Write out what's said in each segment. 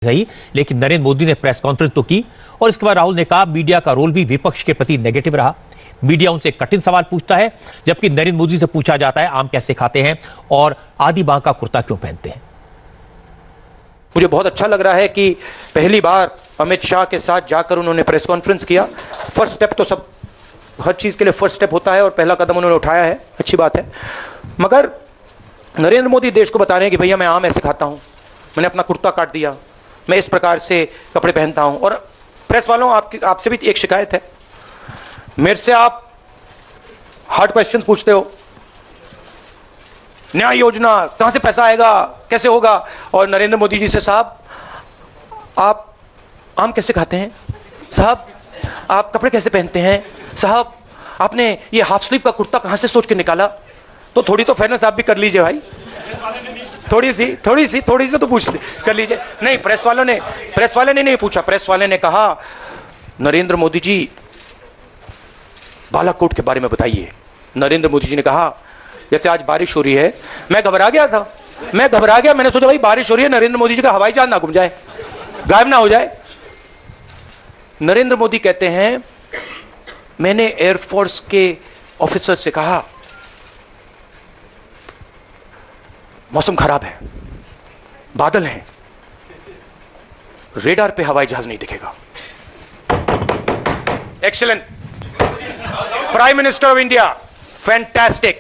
सही, लेकिन नरेंद्र मोदी ने प्रेस कॉन्फ्रेंस तो की और इसके बाद राहुल ने कहा मीडिया का रोल भी विपक्ष के प्रति नेगेटिव रहा। मीडिया उनसे कठिन सवाल पूछता है, जबकि नरेंद्र मोदी से पूछा जाता है आम कैसे खाते हैं और आधी बांह का कुर्ता क्यों पहनते हैं। मुझे बहुत अच्छा लग रहा है कि पहली बार अमित शाह के साथ जाकर उन्होंने प्रेस कॉन्फ्रेंस किया। फर्स्ट स्टेप तो सब हर चीज़ के लिए फर्स्ट स्टेप होता है और पहला कदम उन्होंने उठाया है, अच्छी बात है। मगर नरेंद्र मोदी देश को बता रहे हैं कि भैया मैं आम ऐसे खाता हूँ, मैंने अपना कुर्ता काट दिया, मैं इस प्रकार से कपड़े पहनता हूँ। और प्रेस वालों आपसे भी एक शिकायत है, मेरे से आप हार्ड क्वेश्चंस पूछते हो, न्याय योजना कहां से पैसा आएगा, कैसे होगा, और नरेंद्र मोदी जी से साहब आप आम कैसे खाते हैं, साहब आप कपड़े कैसे पहनते हैं, साहब आपने ये हाफ स्लीव का कुर्ता कहां से सोच के निकाला। तो थोड़ी तो फेयरनेस आप भी कर लीजिए भाई, थोड़ी सी तो पूछ कर लीजिए। नहीं, प्रेस वाले ने नहीं पूछा। प्रेस वाले ने कहा नरेंद्र मोदी जी बालाकोट के बारे में बताइए। नरेंद्र मोदी जी ने कहा जैसे आज बारिश हो रही है, मैं घबरा गया, मैंने सोचा भाई बारिश हो रही है, नरेंद्र मोदी जी का हवाई जहाज ना घूम जाए, गायब ना हो जाए। नरेंद्र मोदी कहते हैं मैंने एयरफोर्स के ऑफिसर से कहा मौसम खराब है, बादल हैं, रेडार पे हवाई जहाज नहीं दिखेगा। Excellent, prime minister of India, fantastic.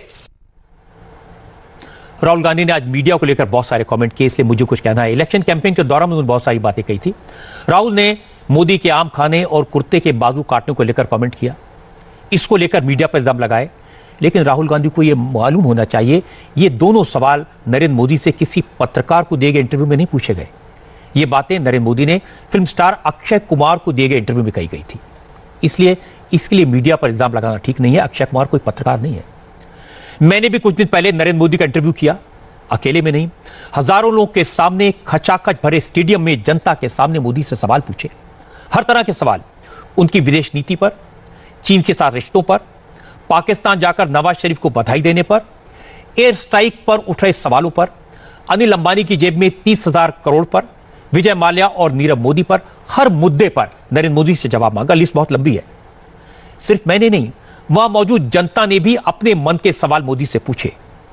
Rahul Gandhi ने आज मीडिया को लेकर बहुत सारे कमेंट किए, इसलिए मुझे कुछ कहना है। इलेक्शन कैंपेन के दौरान उन्होंने बहुत सारी बातें कही थी। राहुल ने मोदी के आम खाने और कुर्ते के बाजू काटने को लेकर कमेंट किया, इसको लेकर मीडिया पर इल्जाम लगाए। लेकिन राहुल गांधी को यह मालूम होना चाहिए ये दोनों सवाल नरेंद्र मोदी से किसी पत्रकार को दिए गए इंटरव्यू में नहीं पूछे गए। ये बातें नरेंद्र मोदी ने फिल्म स्टार अक्षय कुमार को दिए गए इंटरव्यू में कही गई थी, इसलिए इसके लिए मीडिया पर इल्जाम लगाना ठीक नहीं है। अक्षय कुमार कोई पत्रकार नहीं है। मैंने भी कुछ दिन पहले नरेंद्र मोदी का इंटरव्यू किया, अकेले में नहीं, हजारों लोग के सामने, खचाखच भरे स्टेडियम में जनता के सामने मोदी से सवाल पूछे, हर तरह के सवाल, उनकी विदेश नीति पर, चीन के साथ रिश्तों पर, पाकिस्तान जाकर नवाज शरीफ को बधाई देने पर, एयर स्ट्राइक पर उठ रहे सवालों पर, अनिल अंबानी की जेब में 30,000 करोड़ पर, विजय माल्या और नीरव मोदी पर, हर मुद्दे पर नरेंद्र मोदी से जवाब मांगा। लिस्ट बहुत लंबी है। सिर्फ मैंने नहीं, वहां मौजूद जनता ने भी अपने मन के सवाल मोदी से पूछे।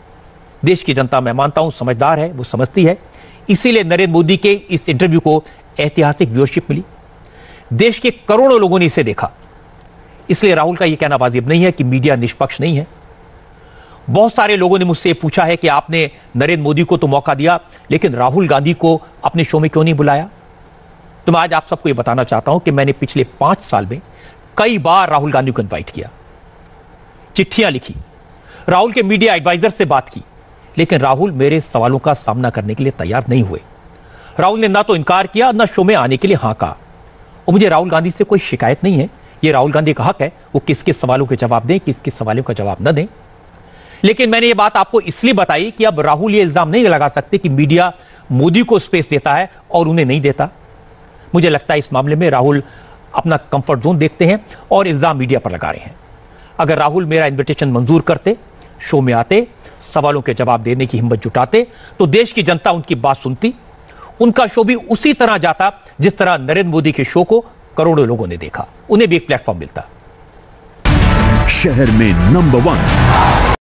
देश की जनता, मैं मानता हूं, समझदार है, वो समझती है, इसीलिए नरेंद्र मोदी के इस इंटरव्यू को ऐतिहासिक व्यूअरशिप मिली। देश के करोड़ों लोगों ने इसे देखा। इसलिए राहुल का यह कहना वाजिब नहीं है कि मीडिया निष्पक्ष नहीं है। बहुत सारे लोगों ने मुझसे पूछा है कि आपने नरेंद्र मोदी को तो मौका दिया, लेकिन राहुल गांधी को अपने शो में क्यों नहीं बुलाया। तो मैं आज आप सबको यह बताना चाहता हूं कि मैंने पिछले 5 साल में कई बार राहुल गांधी को इनवाइट किया, चिट्ठियां लिखी, राहुल के मीडिया एडवाइजर से बात की, लेकिन राहुल मेरे सवालों का सामना करने के लिए तैयार नहीं हुए। राहुल ने ना तो इनकार किया, ना शो में आने के लिए हां कहा। और मुझे राहुल गांधी से कोई शिकायत नहीं है, यह राहुल गांधी का हक है, वो किस किस सवालों के जवाब दें, किस किस सवालों का जवाब न दें। लेकिन मैंने ये बात आपको इसलिए बताई कि अब राहुल ये इल्जाम नहीं लगा सकते कि मीडिया मोदी को स्पेस देता है और उन्हें नहीं देता। मुझे लगता है इस मामले में राहुल अपना कंफर्ट जोन देखते हैं और इल्जाम मीडिया पर लगा रहे हैं। अगर राहुल मेरा इन्विटेशन मंजूर करते, शो में आते, सवालों के जवाब देने की हिम्मत जुटाते, तो देश की जनता उनकी बात सुनती, उनका शो भी उसी तरह जाता जिस तरह नरेंद्र मोदी के शो को करोड़ों लोगों ने देखा, उन्हें भी एक प्लेटफॉर्म मिलता। शहर में नंबर 1